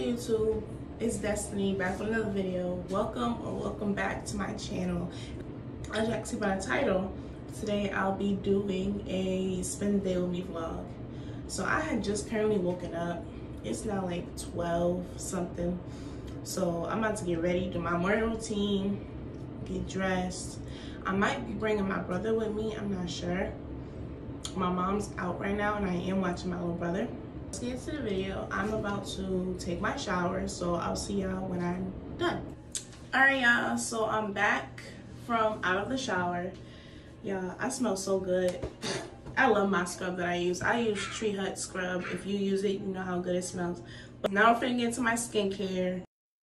YouTube, it's Destiny back with another video. Welcome back to my channel. As you can see by the title, today I'll be doing a spend the day with me vlog. So I had just currently woken up. It's now like 12 something. So I'm about to get ready, do my morning routine, get dressed. I might be bringing my brother with me, I'm not sure. My mom's out right now and I am watching my little brother. Let's get into the video. I'm about to take my shower, so I'll see y'all when I'm done. Alright y'all, so I'm back from out of the shower. Y'all, I smell so good. I love my scrub that I use. I use Tree Hut scrub. If you use it, you know how good it smells. But now I'm finna get into my skincare.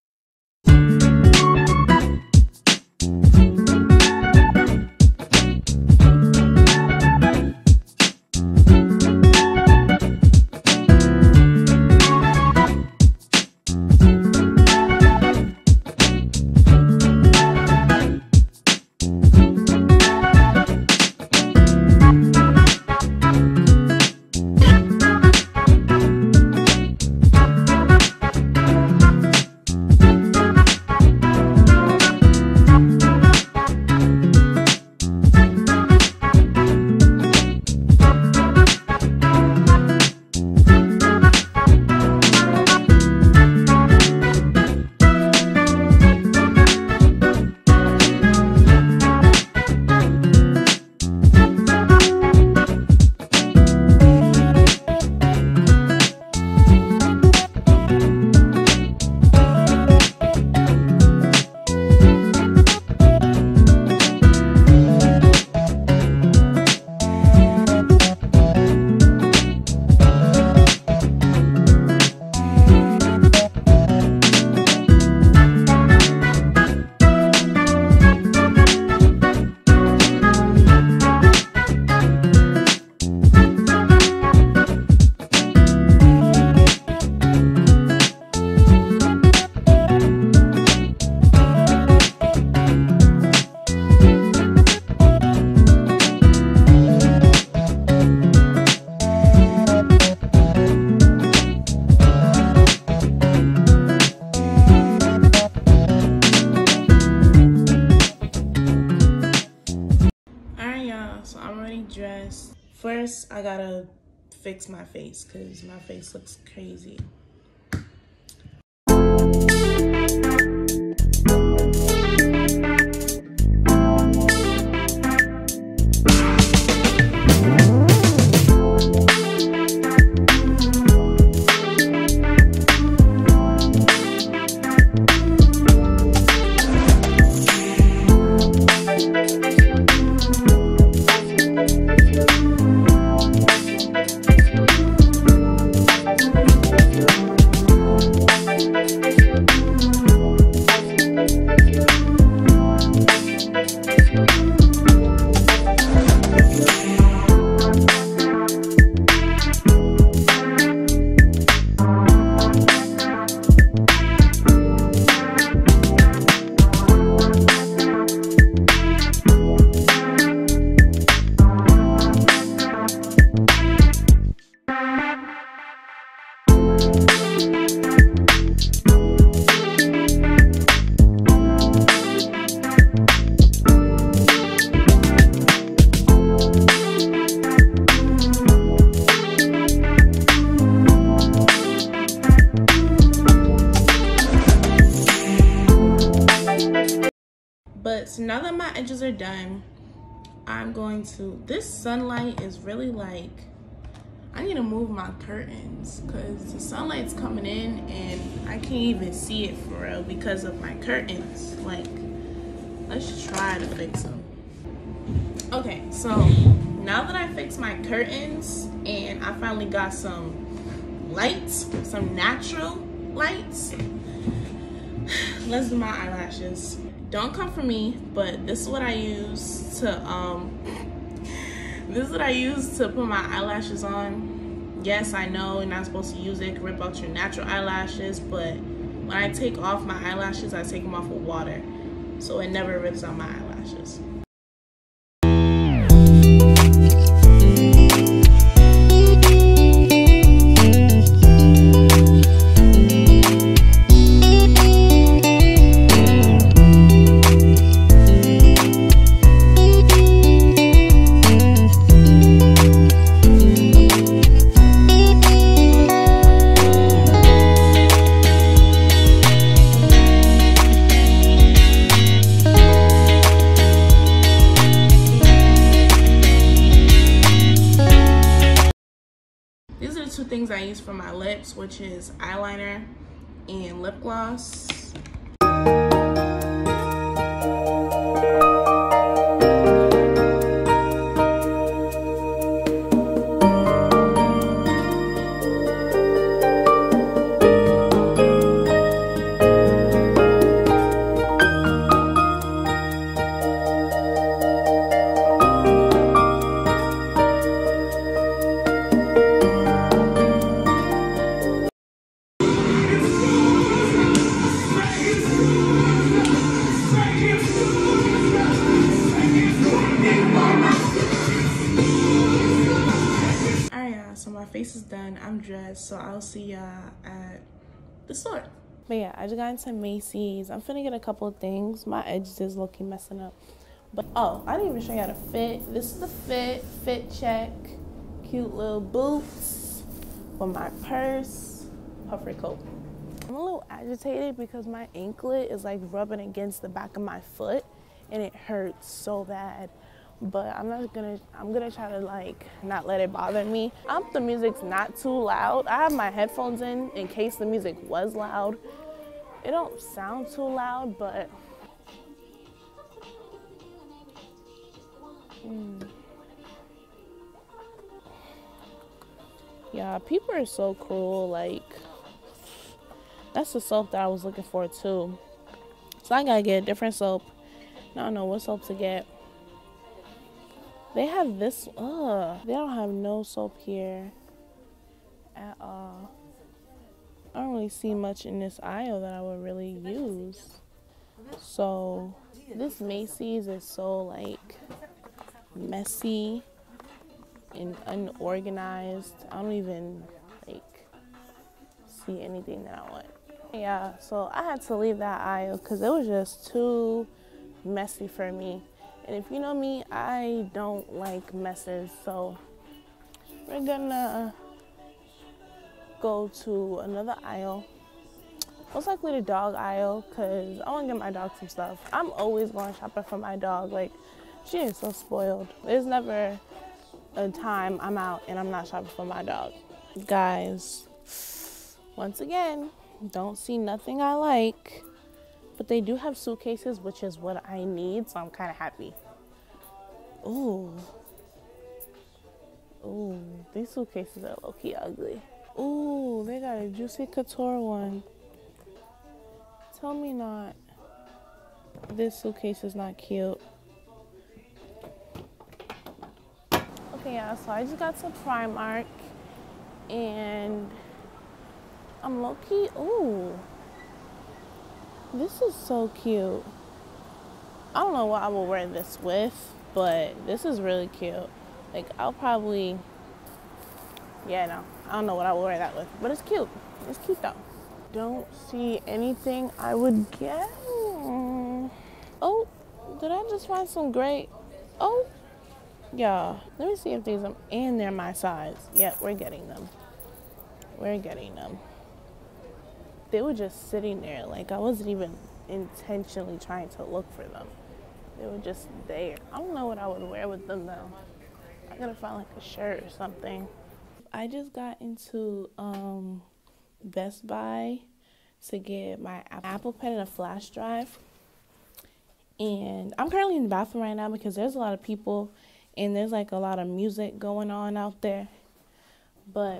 So I'm already dressed. First, I gotta fix my face because my face looks crazy. But so now that my edges are done, I'm going to, this sunlight is really like, I need to move my curtains because the sunlight's coming in and I can't even see it for real because of my curtains. Like, let's try to fix them. Okay, so now that I fixed my curtains and I finally got some lights, some natural lights, let's do my eyelashes. Don't come for me, but this is what I use to put my eyelashes on. Yes, I know you're not supposed to use it, rip out your natural eyelashes, but when I take off my eyelashes, I take them off with water, so it never rips out my eyelashes. things I use for my lips, which is eyeliner and lip gloss. So my face is done, I'm dressed, so I'll see y'all at the store. But yeah, I just got into Macy's. I'm finna get a couple of things. My edges is low-key messing up. But oh, I didn't even show y'all the fit. This is the fit check. Cute little boots for my purse, puffer coat. I'm a little agitated because my anklet is like rubbing against the back of my foot and it hurts so bad. But I'm gonna try to like not let it bother me. I hope the music's not too loud. I have my headphones in case the music was loud. It don't sound too loud, but yeah, people are so cruel. Like, that's the soap that I was looking for too. So I gotta get a different soap. I don't know what soap to get. They have this, they don't have no soap here at all. I don't really see much in this aisle that I would really use. So this Macy's is so like messy and unorganized. I don't even like see anything that I want. Yeah, so I had to leave that aisle because it was just too messy for me. And if you know me, I don't like messes, so we're gonna go to another aisle. Most likely the dog aisle, because I want to get my dog some stuff. I'm always going shopping for my dog. Like, she is so spoiled. There's never a time I'm out and I'm not shopping for my dog. Guys, once again, don't see nothing I like. But they do have suitcases, which is what I need, so I'm kind of happy. Ooh. Ooh, these suitcases are low-key ugly. Ooh, they got a Juicy Couture one. Tell me not. This suitcase is not cute. Okay, yeah, so I just got to Primark, and I'm low-key, ooh. This is so cute. I don't know what I will wear this with, but this is really cute. Like, I'll probably, yeah, no, I don't know what I will wear that with, but it's cute. It's cute though. Don't see anything I would get. Oh, did I just find some great, oh, yeah. Let me see if these are, and they're my size. Yeah, we're getting them. We're getting them. They were just sitting there, like I wasn't even intentionally trying to look for them. They were just there. I don't know what I would wear with them though. I gotta find like a shirt or something. I just got into Best Buy to get my Apple Pen and a flash drive. And I'm currently in the bathroom right now because there's a lot of people and there's like a lot of music going on out there. But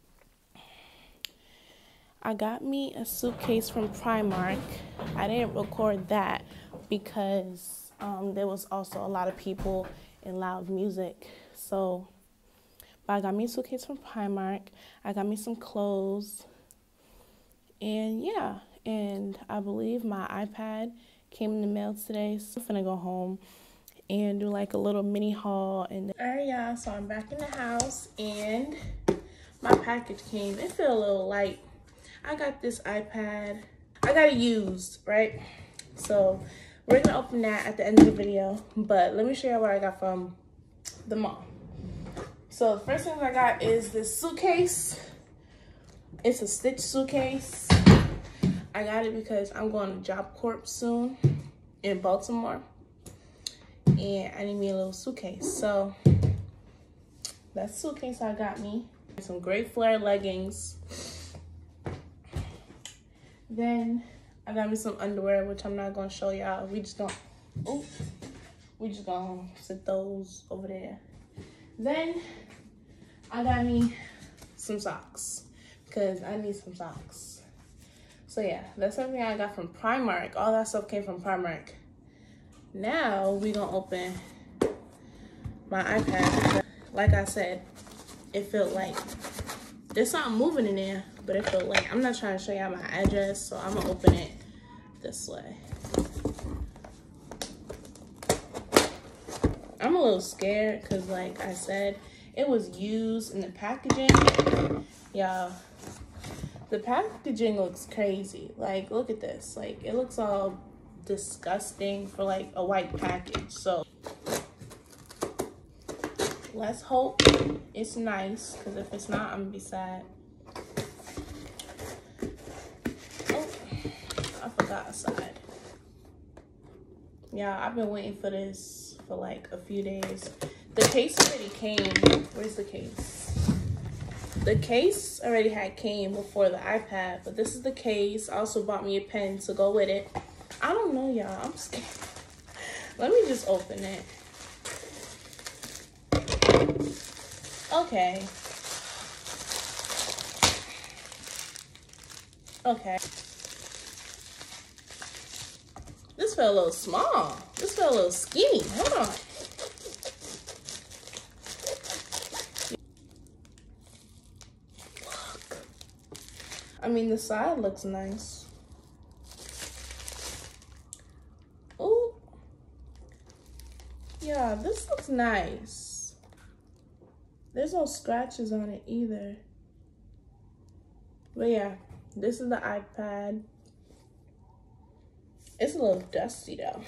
I got me a suitcase from Primark. I didn't record that because there was also a lot of people and loud music. So, but I got me a suitcase from Primark. I got me some clothes. And yeah, and I believe my iPad came in the mail today. So I'm gonna go home and do like a little mini haul. And all right, y'all, so I'm back in the house and my package came. It feel a little light. I got this iPad. I got it used, right? So we're gonna open that at the end of the video, but let me show you what I got from the mall. So the first thing I got is this suitcase. It's a Stitch suitcase. I got it because I'm going to Job Corp soon in Baltimore, and I need me a little suitcase. So that suitcase I got me. Some great flare leggings. Then I got me some underwear, which I'm not gonna show y'all. We just gonna sit those over there. Then I got me some socks because I need some socks. So yeah, that's everything I got from Primark. All that stuff came from Primark. Now we gonna open my iPad. Like I said, it felt like there's something moving in there, but it felt like, I'm not trying to show y'all my address, so I'm gonna open it this way. I'm a little scared because, like I said, it was used in the packaging. Y'all, the packaging looks crazy. Like, look at this. Like, it looks all disgusting for like a white package. So let's hope it's nice, because if it's not, I'm gonna be sad. Oh, I forgot a side. Yeah, I've been waiting for this for like a few days. The case already came. Where's the case? The case already came before the iPad, but this is the case. I also bought me a pen to go with it. I don't know, y'all. I'm scared. Let me just open it. Okay. Okay. This felt a little small. This felt a little skinny. Hold on. Look. I mean, the side looks nice. Ooh. Yeah, this looks nice. There's no scratches on it either. But yeah, this is the iPad. It's a little dusty though.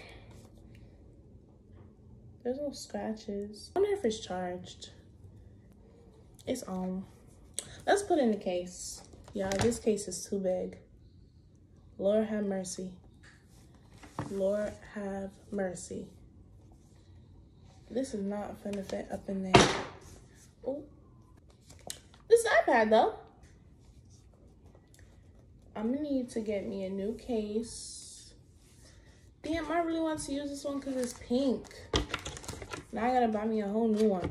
There's no scratches. I wonder if it's charged. It's on. Let's put it in the case. Yeah, this case is too big. Lord have mercy. Lord have mercy. This is not finna fit up in there. Oh, this iPad though. I'm gonna need to get me a new case. Damn, I really want to use this one because it's pink. Now I gotta buy me a whole new one.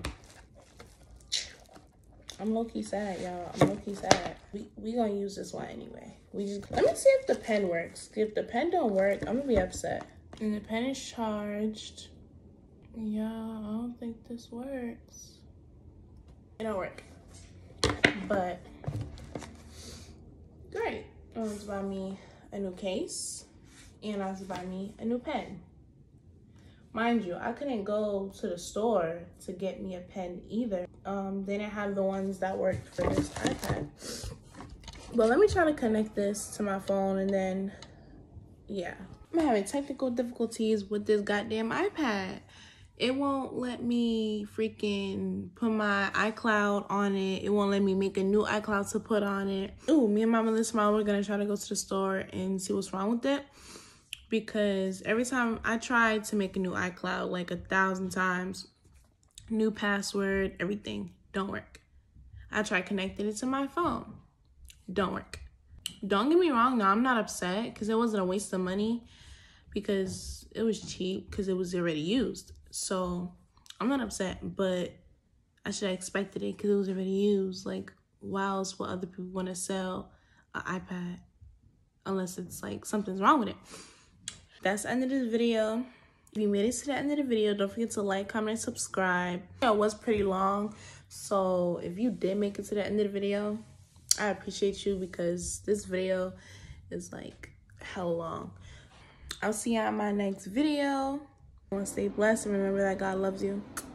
I'm low-key sad, y'all. I'm low-key sad. We gonna use this one anyway. Let me see if the pen works. If the pen don't work, I'm gonna be upset. And the pen is charged. Yeah, I don't think this works. It don't work. But great. I want to buy me a new case. And I want to buy me a new pen. Mind you, I couldn't go to the store to get me a pen either. They didn't have the ones that worked for this iPad. But let me try to connect this to my phone and then, yeah. I'm having technical difficulties with this goddamn iPad. It won't let me freaking put my iCloud on it. It won't let me make a new iCloud to put on it. Ooh, me and my Melissa Smile, we're gonna try to go to the store and see what's wrong with it. Because every time I try to make a new iCloud, like 1,000 times, new password, everything, don't work. I tried connecting it to my phone, don't work. Don't get me wrong, no, I'm not upset because it wasn't a waste of money because it was cheap because it was already used. So I'm not upset, but I should have expected it because it was already used. Like, why else would other people want to sell an iPad unless it's like something's wrong with it? That's the end of this video. If you made it to the end of the video, don't forget to like, comment, and subscribe. It was pretty long, so if you did make it to the end of the video, I appreciate you because this video is like hella long. I'll see you on my next video. I want to stay blessed and remember that God loves you.